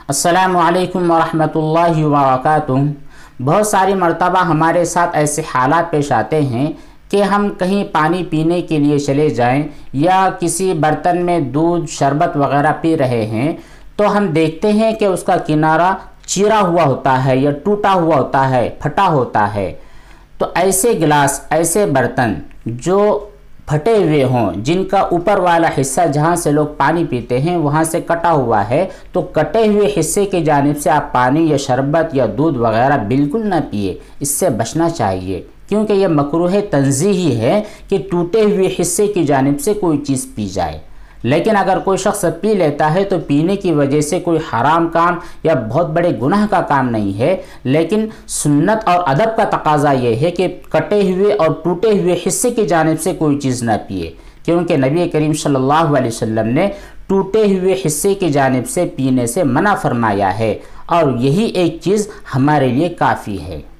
السلام علیکم ورحمۃ اللہ وبرکاتہ۔ بہت ساری مرتبہ ہمارے ساتھ ایسے حالات پیش آتے ہیں کہ ہم کہیں پانی پینے کے لیے چلے جائیں یا کسی برتن میں دودھ شربت وغیرہ پی رہے ہیں تو ہم دیکھتے ہیں کہ اس کا کنارہ چیرا ہوا ہوتا ہے یا ٹوٹا ہوا ہوتا ہے، پھٹا ہوتا ہے۔ تو ایسے گلاس، ایسے برتن جو پھٹے ہوئے ہوں، جن کا اوپر والا حصہ جہاں سے لوگ پانی پیتے ہیں وہاں سے کٹا ہوا ہے، تو کٹے ہوئے حصے کی جانب سے آپ پانی یا شربت یا دودھ وغیرہ بالکل نہ پیے، اس سے بچنا چاہیے، کیونکہ یہ مکروہ تنزیہی ہے کہ ٹوٹے ہوئے حصے کی جانب سے کوئی چیز پی جائے۔ لیکن اگر کوئی شخص پی لیتا ہے تو پینے کی وجہ سے کوئی حرام کام یا بہت بڑے گناہ کا کام نہیں ہے، لیکن سنت اور ادب کا تقاضا یہ ہے کہ کٹے ہوئے اور ٹوٹے ہوئے حصے کی جانب سے کوئی چیز نہ پیے، کیونکہ نبی کریم صلی اللہ علیہ وسلم نے ٹوٹے ہوئے حصے کی جانب سے پینے سے منع فرمایا ہے، اور یہی ایک چیز ہمارے لیے کافی ہے۔